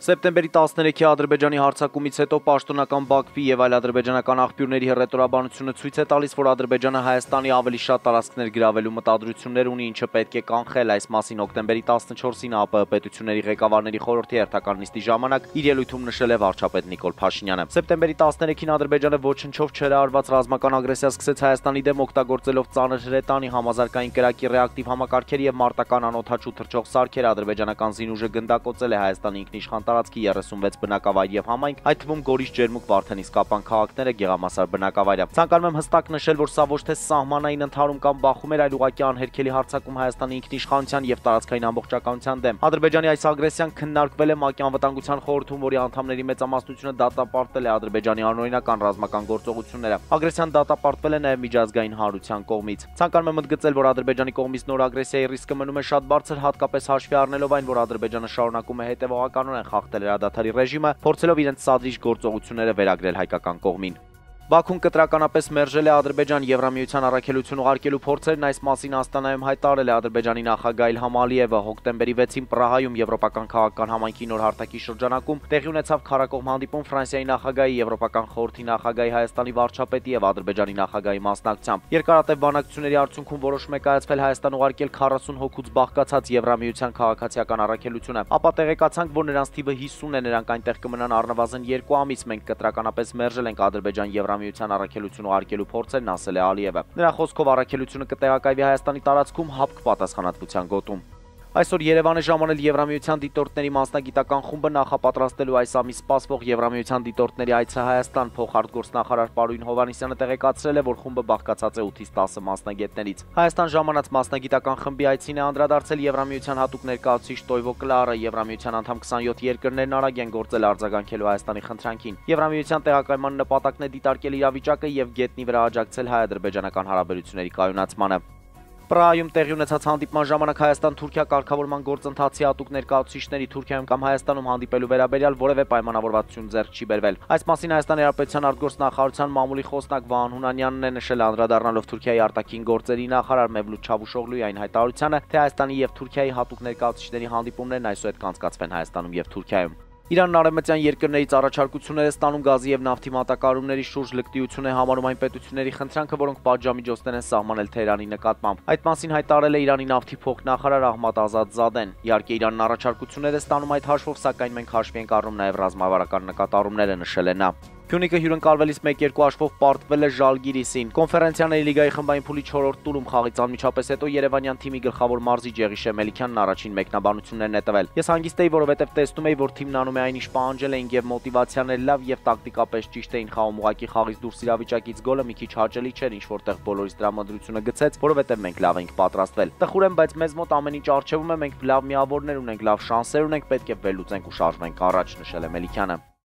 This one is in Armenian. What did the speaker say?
Սեպտեմբերի 13-ի Ադրբեջանի հարձակումից հետո պաշտոնական Բաքվի եւ այլ ադրբեջանական աղբյուրների հռետորաբանությունը ցույց է տալիս, որ Ադրբեջանը Հայաստանի ավելի շատ տարածքներ գրավելու մտադրություններ ունի, ինչը պետք է կանխել։ Այս մասին հոկտեմբերի 14-ին ԱՊՀ պետությունների ղեկավարների խորհրդի հերթական նիստի ժամանակ իր ելույթում նշել է վարչապետ Նիկոլ Փաշինյանը։ Սեպտեմբերի 13-ին Ադրբեջանը ոչնչով չհրահարված ռազմական ագրեսիա սկսեց Հայաստանի դեմ օգտագործելով ծանր հրետանի, համազարգային կրակի ռեակտիվ համակարգեր եւ մարտական անօդաչու թռչող սարքեր։ Ադրբեջանական զինուժը գնդակոծել է Հայաստանի ինքնիշխան տարածքի 36 բնակավայր եւ համայնք, այդ թվում Գորիս, Ջերմուկ, Վարդենիս, Կապան քաղաքները գեղամասար բնակավայրը։ Ցանկանում եմ հստակ նշել, որ սա ոչ թե սահմանային ընդհարում կամ բախում էր, այլ ուղղակի անհերքելի հարձակում Հայաստանի ինքնիշխանության եւ տարածքային ամբողջականության դեմ։ Ադրբեջանի այս ագրեսիան քննարկվել է ՄԱԿ-ի անվտանգության խորհրդում, որի անդամների մեծամասնությունը դատապարտել է Ադրբեջանի անօրինական ռազմական գործողությունները։ Ագրեսիան դատապարտվել է նաեւ միջազգային հանրության կողմից։ Ցանկանում եմ ընդգծել, որ Ադրբեջանի կողմից նոր ագրեսիայի ռիսկը մնում է շատ բարձր, հատկապես հաշվի առնելով այն, որ Ադրբեջանը շարունակում է հետևողականորեն խախտել հրադադարի ռեժիմը, փորձելով իրենց սադրիչ գործողությունները վերագրել հայկական կողմին։ Բաքուն կտրականապես մերժել է Ադրբեջան Եվրամիության առաքելություն ուղարկելու փորձերն, այս մասին Աստանայում հայտարարել է Ադրբեջանի նախագահ Իլհամ Ալիևը։ Հոկտեմբերի 6-ին Պրահայում Եվրոպական քաղաքական համայնքի նոր հարթակի շրջանակում տեղի ունեցավ քարակողմ հանդիպում Ֆրանսիայի նախագահի, Եվրոպական խորհրդի նախագահի, Հայաստանի վարչապետի եւ Ադրբեջանի նախագահի մասնակցությամբ։ Երկարատև բանակցությունների արդյունքում որոշում է կայացվել Հայաստան ուղարկել 40 հոգուց բաղկացած Եվրամիության քաղաքացիական առաքելությունը։ Ապա տեղեկացանք, որ նրանց թիվը 50 է, նրանք այնտեղ կմնան առնվազն 2 ամիս։ Մենք կտրականապես մերժել ենք Ադրբեջան Եվրամիության առաքելություն ուղարկելու փորձերն, ասել է Ալիևը։ Նրա խոսքով առաքելությունը կտեղակայվի Հայաստանի տարածքում ՀԱՊԿ պատասխանատվության գոտում։ Այսօր Երևան է ժամանել Եվրամիության դիտորդների մասնագիտական խումբը նախապատրաստելու այս ամիս սպասվող Եվրամիության դիտորդների այցը Հայաստան։ Փոխարտգործնախարար Պարույն Հովհաննիսյանը տեղեկացրել է, որ խումբը բաղկացած է 8-ից 10 մասնագետներից։ Հայաստան ժամանած մասնագիտական խմբի այցին է անդրադարձել Եվրամիության հատուկ ներկայացուցիչ Տոյվո Կլարը։ Եվրամիության անդամ 27 երկրներն արագ են գործել արձագանքելու Հայաստանի խնդրանքին։ Եվրամիության տեղակայման նպատակն է դիտարկել իրավիճակը եւ գետնի վրա աջակցել հայ-ադրբեջանական հարաբերությունների կայունացմանը։ Պրահայում տեղի ունեցած հանդիպման ժամանակ Հայաստան-Թուրքիա կարգավորման գործընթացի հատուկ ներկայացուցիչների Թուրքիայում կամ Հայաստանում հանդիպելու վերաբերյալ որևէ պայմանավորվածություն ձեռք չի բերվել։ Այս մասին Հայաստանի Հանրապետության արտգործնախարարության մամուլի խոսնակ Վահան Հունանյանն է նշել, անդրադառնալով Թուրքիայի արտաքին գործերի նախարար Մևլութ Չավուշօղլուի այն հայտարարությանը, թե Հայաստանի եւ Թուրքիայի հատուկ ներկայացուցիչների հանդիպումներն այսօր կանցկացվեն Հայաստանում եւ Թուրքիայում։ Իրանն արևմտյան երկրներից առաջարկություններ է ստանում գազի եւ նավթի մատակարարումների շուրջ, լկտիություն է համարում այն պետությունների խնդրանքը, որոնք պատժամիջոցներ են սահմանել Թեհրանի նկատմամբ։ Այդ մասին հայտարարել է Իրանի նավթի փոխնախարար Ահմադ Ազադզադեն։ Իհարկե Իրանն առաջարկություններ է ստանում այդ հաշվով, սակայն մենք հաշվի ենք առնում նաեւ ռազմավարական նկատառումները, նշել է նա։ Փյունիկը հյուրընկալվելիս 1-2 հաշվով պարտվել է Ժալգիրիսին։ Կոնֆերենցիաների լիգայի խմբային փուլի 4-րդ տուրում խաղից անմիջապես հետո երևանյան թիմի գլխավոր մարզիչ Եղիշե Մելիքյանն առաջին մեկնաբանություններն է տվել։ Ես հանգիստ էի, որովհետև տեսնում էի, որ թիմն անում է այն, ինչ պահանջել էինք եւ մոտիվացիան էր լավ եւ տակտիկապես ճիշտ էին խաղում, ուղղակի խաղից դուրս իրավիճակից գոլը մի քիչ հաճելի չէր, ինչ որտեղ բոլորիս տրամադրությունը գցեց, որովհետև մենք լավ ենք պատրաստվել։ Տխուր եմ, բայց մեզ մոտ ամեն ինչ արժևում է, մենք լավ միավորներ ունենք, լավ շանսեր ունենք, պետք է վերլուծենք ու շարժվենք առաջ, նշել է Մելիքյանը։